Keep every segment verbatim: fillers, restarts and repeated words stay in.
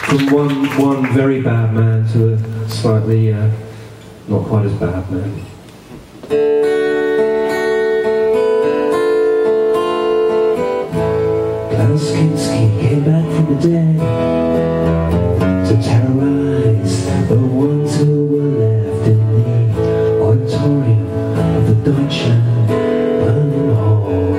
From one, one very bad man to a slightly uh, not quite as bad man. Klaus Kinski came back from the dead to terrorize the ones who were left in the auditorium of the Deutschland Berlin Hall.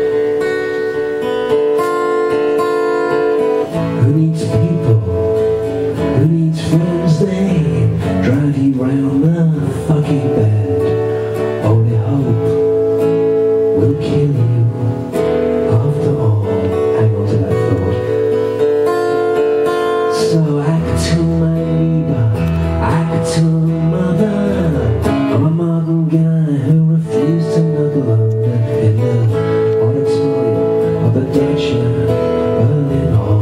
Who needs people? Who needs friends? They drive you round the fucking bed. Only hope will kill you after all. Hang on to that thought. So I could tell my neighbor, I could tell my mother, I'm a modern guy who refused to knuckle under in the auditorium of the Deutschland Berlin Hall.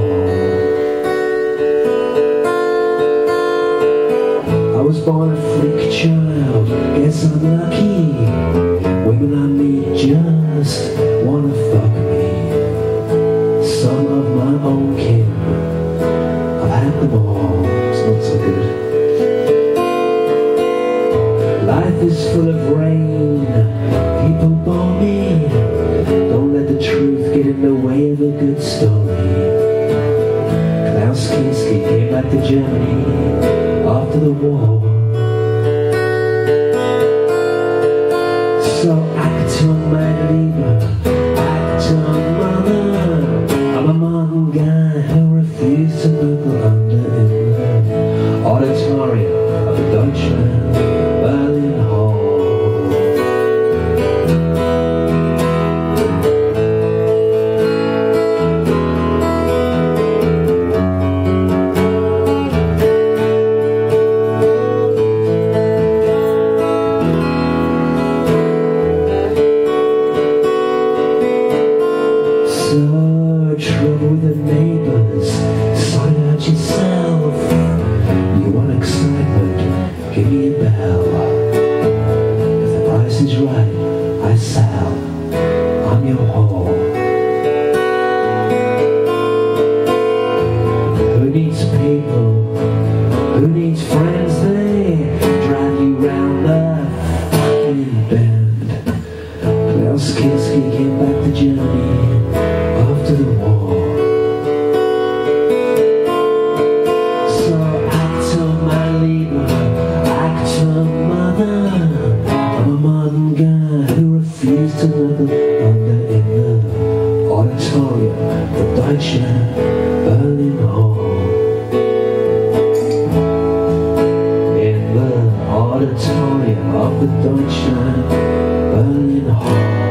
I was born a freak child, guess I'm lucky. Women I meet just wanna fuck me. Some of my own kin, I've had them all, it's not so good. Life is full of rain, people bore me. Don't let the truth get in the way of a good story. Klaus Kinski came back to Germany after the war. So I could tell my neighbor, I could tell my mother, I'm a modern guy who refused to knuckle under in the auditorium of the Deutschland Berlin Hall. So trouble with the neighbors, sort out yourself. You want excitement, give me a bell. If the price is right, I sell, I'm your whore. Who needs people, who needs friends? They drive you round the fucking bend. Klaus Kinski came back to Germany after the war. So I could tell my leader, I could tell my mother, I'm a modern guy who refused to knuckle under in the auditorium of the Deutschland Berlin Hall. In the auditorium of the Deutschland Berlin Hall.